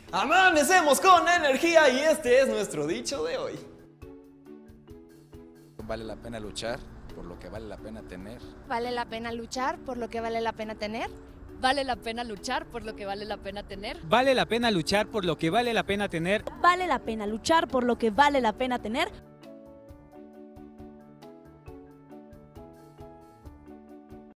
Amanecemos con energía y este es nuestro dicho de hoy. Vale la pena luchar por lo que vale la pena tener. Vale la pena luchar por lo que vale la pena tener. Vale la pena luchar por lo que vale la pena tener. Vale la pena luchar por lo que vale la pena tener. Vale la pena luchar por lo que vale la pena tener.